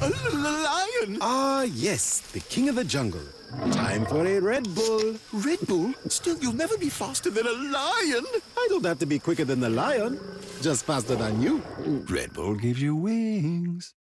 lion! Ah, yes, the king of the jungle. Time for a Red Bull. Red Bull? Still, you'll never be faster than a lion! I don't have to be quicker than the lion, just faster than you. Red Bull gives you wings.